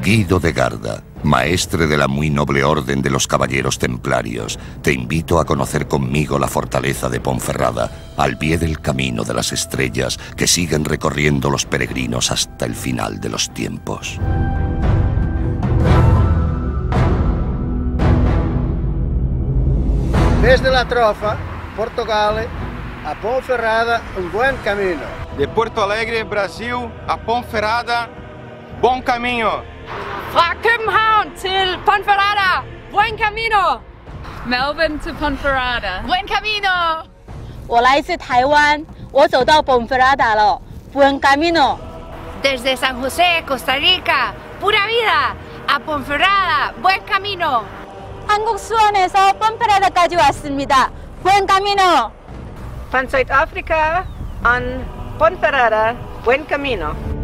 Guido de Garda, maestre de la muy noble orden de los caballeros templarios, te invito a conocer conmigo la fortaleza de Ponferrada, al pie del camino de las estrellas que siguen recorriendo los peregrinos hasta el final de los tiempos. Desde la Trofa, Portugal, a Ponferrada, un buen camino. De Porto Alegre, Brasil, a Ponferrada, bom caminho. Fra København til Ponferrada, buen camino. Melbourne to Ponferrada, Buen camino. 我来自台湾，我走到 Ponferrada 了 ，Buen camino。 Desde San José, Costa Rica, pura vida, a Ponferrada, buen camino. 한국 수원에서 Ponferrada까지 왔습니다. Buen camino. Van Zuid-Afrika an Ponferrada, buen camino.